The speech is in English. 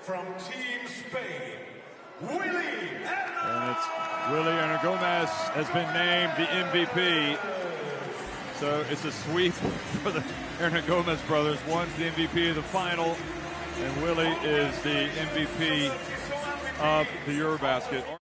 from Team Spain, Willy. And it's Willy Hernangomez has been named the MVP. So it's a sweep for the Hernangomez brothers. One's the MVP of the final, and Willy is the MVP of the Eurobasket.